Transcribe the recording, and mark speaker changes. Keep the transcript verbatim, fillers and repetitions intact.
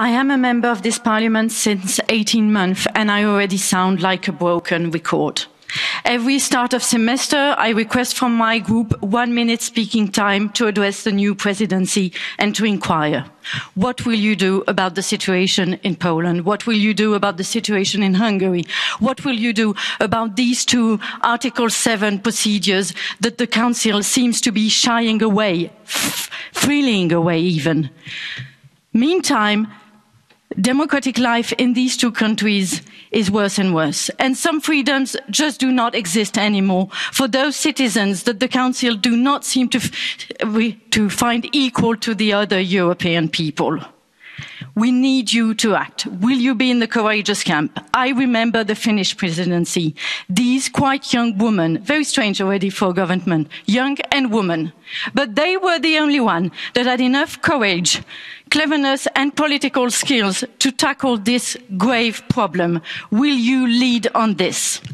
Speaker 1: I am a member of this parliament since eighteen months and I already sound like a broken record. Every start of semester, I request from my group one minute speaking time to address the new presidency and to inquire. What will you do about the situation in Poland? What will you do about the situation in Hungary? What will you do about these two Article seven procedures that the Council seems to be shying away, freeing away even? Meantime, democratic life in these two countries is worse and worse, and some freedoms just do not exist anymore for those citizens that the Council do not seem to, to find equal to the other European people. We need you to act. Will you be in the courageous camp? I remember the Finnish presidency. These quite young women, very strange already for a government, young and women, but they were the only one that had enough courage, cleverness and political skills to tackle this grave problem. Will you lead on this?